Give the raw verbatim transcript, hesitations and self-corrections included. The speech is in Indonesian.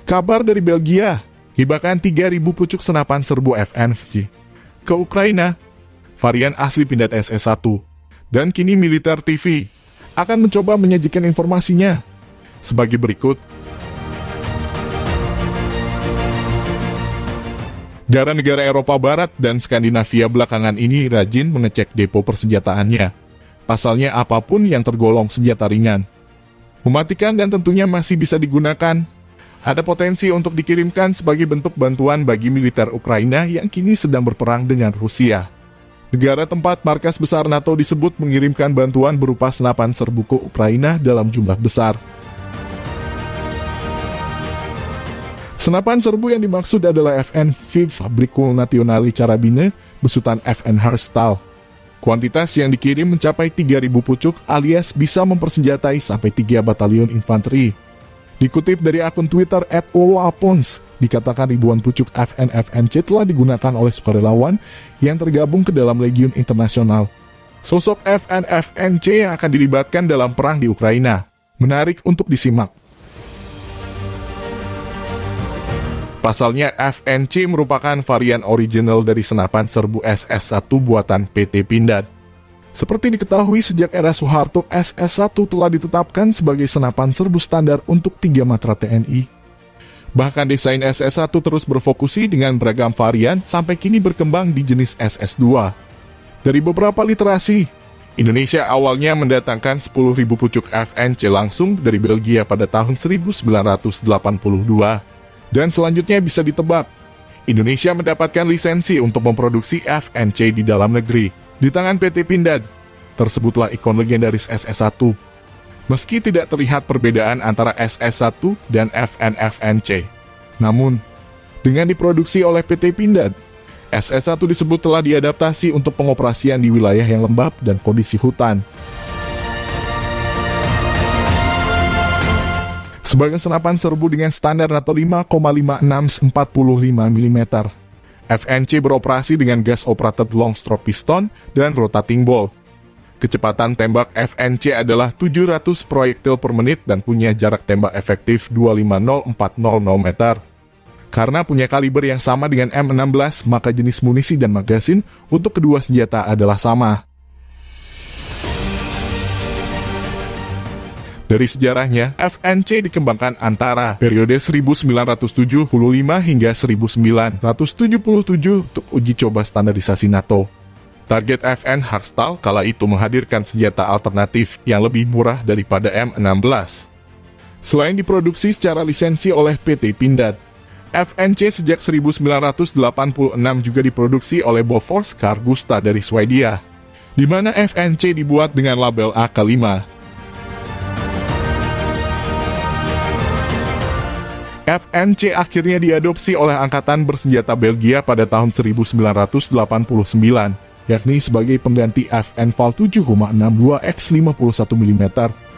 Kabar dari Belgia, hibahkan tiga ribu pucuk senapan serbu F N C ke Ukraina. Varian asli Pindad S S satu. Dan kini Militer T V akan mencoba menyajikan informasinya sebagai berikut. Negara-negara Eropa Barat dan Skandinavia belakangan ini rajin mengecek depo persenjataannya. Pasalnya apapun yang tergolong senjata ringan, mematikan dan tentunya masih bisa digunakan, ada potensi untuk dikirimkan sebagai bentuk bantuan bagi militer Ukraina yang kini sedang berperang dengan Rusia. Negara tempat markas besar NATO disebut mengirimkan bantuan berupa senapan serbu ke Ukraina dalam jumlah besar. Senapan serbu yang dimaksud adalah F N V Fabricul Naționale Carabine besutan F N Herstal. Kuantitas yang dikirim mencapai tiga ribu pucuk alias bisa mempersenjatai sampai tiga batalion infanteri. Dikutip dari akun Twitter at oloapons, dikatakan ribuan pucuk F N F N C telah digunakan oleh sukarelawan yang tergabung ke dalam Legiun Internasional. Sosok F N F N C yang akan dilibatkan dalam perang di Ukraina. Menarik untuk disimak. Pasalnya F N C merupakan varian original dari senapan serbu S S satu buatan P T Pindad. Seperti diketahui sejak era Soeharto, S S satu telah ditetapkan sebagai senapan serbu standar untuk tiga matra T N I. Bahkan desain S S satu terus berfokusi dengan beragam varian sampai kini berkembang di jenis S S dua. Dari beberapa literasi, Indonesia awalnya mendatangkan sepuluh ribu pucuk F N C langsung dari Belgia pada tahun seribu sembilan ratus delapan puluh dua. Dan selanjutnya bisa ditebak, Indonesia mendapatkan lisensi untuk memproduksi F N C di dalam negeri. Di tangan P T Pindad, tersebutlah ikon legendaris S S satu. Meski tidak terlihat perbedaan antara S S satu dan F N F N C, namun, dengan diproduksi oleh P T Pindad, S S satu disebut telah diadaptasi untuk pengoperasian di wilayah yang lembab dan kondisi hutan. Sebagai senapan serbu dengan standar NATO lima koma lima enam empat lima milimeter, F N C beroperasi dengan gas operated long stroke piston dan rotating ball. Kecepatan tembak F N C adalah tujuh ratus proyektil per menit dan punya jarak tembak efektif dua puluh lima nol empat nol nol meter. Karena punya kaliber yang sama dengan M enam belas, maka jenis munisi dan magasin untuk kedua senjata adalah sama. Dari sejarahnya, F N C dikembangkan antara periode seribu sembilan ratus tujuh puluh lima hingga seribu sembilan ratus tujuh puluh tujuh untuk uji coba standarisasi NATO. Target F N Herstal kala itu menghadirkan senjata alternatif yang lebih murah daripada M enam belas. Selain diproduksi secara lisensi oleh P T Pindad, F N C sejak seribu sembilan ratus delapan puluh enam juga diproduksi oleh Bofors Carl-Gustaf dari Swedia, di mana F N C dibuat dengan label A K lima. F N C akhirnya diadopsi oleh Angkatan Bersenjata Belgia pada tahun seribu sembilan ratus delapan puluh sembilan, yakni sebagai pengganti F N V A L tujuh koma enam dua kali lima puluh satu milimeter.